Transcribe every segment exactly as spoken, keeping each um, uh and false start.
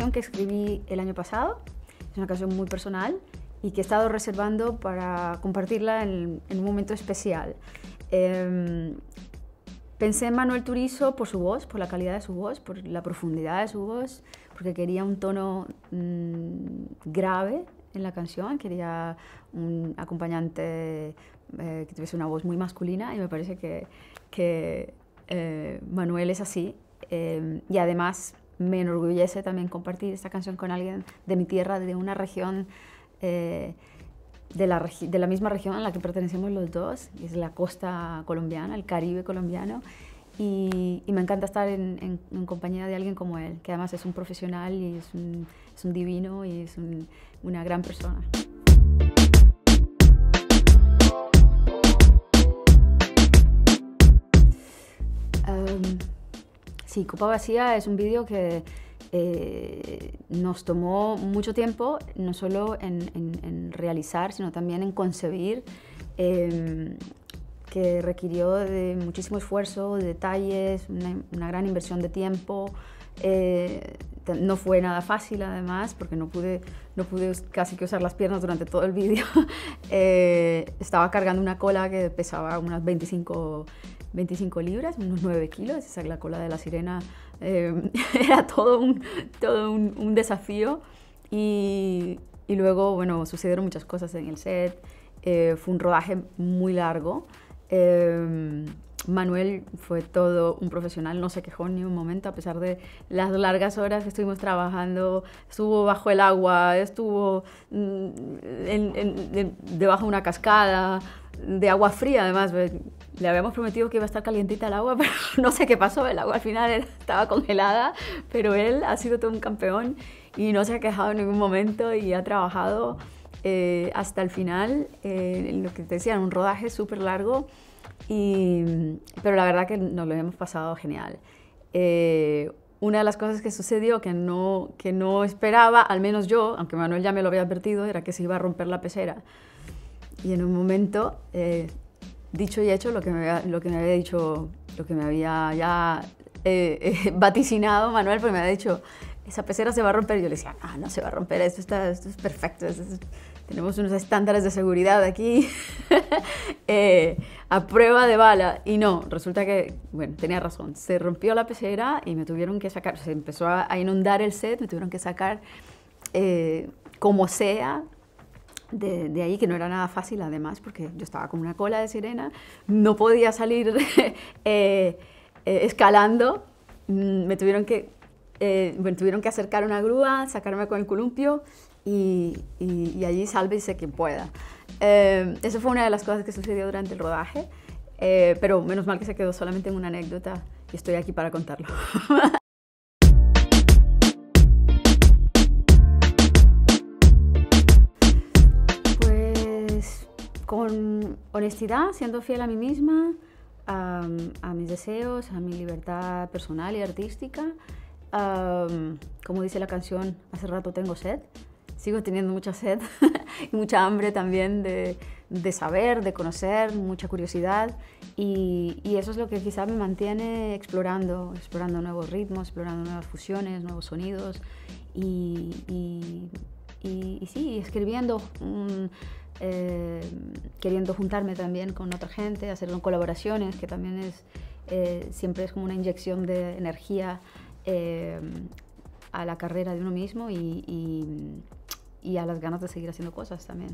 canción que escribí el año pasado, es una canción muy personal y que he estado reservando para compartirla en, en un momento especial. Eh, pensé en Manuel Turizo por su voz, por la calidad de su voz, por la profundidad de su voz, porque quería un tono mmm, grave en la canción, quería un acompañante eh, que tuviese una voz muy masculina y me parece que, que eh, Manuel es así. Eh, y además me enorgullece también compartir esta canción con alguien de mi tierra, de una región, eh, de, la regi de la misma región a la que pertenecemos los dos, y es la costa colombiana, el Caribe colombiano. Y, y me encanta estar en, en, en compañía de alguien como él, que además es un profesional y es un, es un divino y es un, una gran persona. Um, sí, Copa Vacía es un vídeo que eh, nos tomó mucho tiempo, no solo en, en, en realizar, sino también en concebir. Eh, que requirió de muchísimo esfuerzo, de detalles, una, una gran inversión de tiempo. Eh, no fue nada fácil, además, porque no pude, no pude casi que usar las piernas durante todo el vídeo. eh, estaba cargando una cola que pesaba unas veinticinco, veinticinco libras, unos nueve kilos. Esa es la cola de la sirena. Eh, era todo un, todo un, un desafío. Y, y luego, bueno, sucedieron muchas cosas en el set. Eh, fue un rodaje muy largo. Eh, Manuel fue todo un profesional, no se quejó ni un momento a pesar de las largas horas que estuvimos trabajando. Estuvo bajo el agua, estuvo mm, en, en, en, debajo de una cascada de agua fría. Además, le habíamos prometido que iba a estar calientita el agua, pero no sé qué pasó, el agua al final estaba congelada, pero él ha sido todo un campeón y no se ha quejado en ningún momento y ha trabajado Eh, hasta el final, eh, lo que te decía, un rodaje súper largo, y, pero la verdad que nos lo hemos pasado genial. Eh, una de las cosas que sucedió que no, que no esperaba, al menos yo, aunque Manuel ya me lo había advertido, era que se iba a romper la pecera. Y en un momento, eh, dicho y hecho, lo que me había, lo que me había dicho, lo que me había ya eh, eh, vaticinado Manuel, porque me había dicho, esa pecera se va a romper. Y yo le decía, ah, no se va a romper, esto, está, esto es perfecto, esto es, tenemos unos estándares de seguridad aquí eh, a prueba de bala. Y no, resulta que, bueno, tenía razón, se rompió la pecera y me tuvieron que sacar, se empezó a, a inundar el set, me tuvieron que sacar eh, como sea de, de ahí, que no era nada fácil además, porque yo estaba con una cola de sirena, no podía salir eh, eh, escalando, me tuvieron que... Eh, bueno, tuvieron que acercar una grúa, sacarme con el columpio y, y, y allí sálvese quien pueda. Eh, eso fue una de las cosas que sucedió durante el rodaje, eh, pero menos mal que se quedó solamente en una anécdota y estoy aquí para contarlo. Pues con honestidad, siendo fiel a mí misma, a, a mis deseos, a mi libertad personal y artística. Um, como dice la canción, hace rato tengo sed, sigo teniendo mucha sed y mucha hambre también de, de saber, de conocer, mucha curiosidad, y, y eso es lo que quizá me mantiene explorando, explorando nuevos ritmos, explorando nuevas fusiones, nuevos sonidos y, y, y, y sí, escribiendo, um, eh, queriendo juntarme también con otra gente, hacer colaboraciones, que también es, eh, siempre es como una inyección de energía Eh, a la carrera de uno mismo y, y, y a las ganas de seguir haciendo cosas también.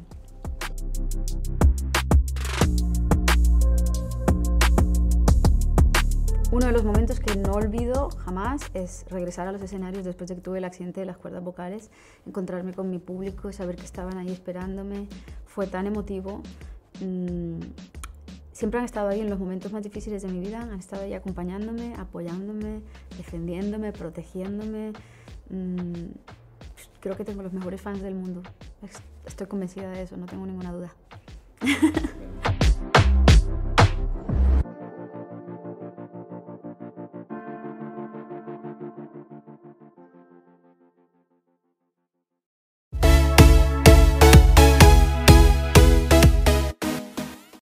Uno de los momentos que no olvido jamás es regresar a los escenarios después de que tuve el accidente de las cuerdas vocales, encontrarme con mi público y saber que estaban ahí esperándome. Fue tan emotivo. Mm, Siempre han estado ahí en los momentos más difíciles de mi vida, han estado ahí acompañándome, apoyándome, defendiéndome, protegiéndome. Mm, creo que tengo los mejores fans del mundo. Estoy convencida de eso, no tengo ninguna duda.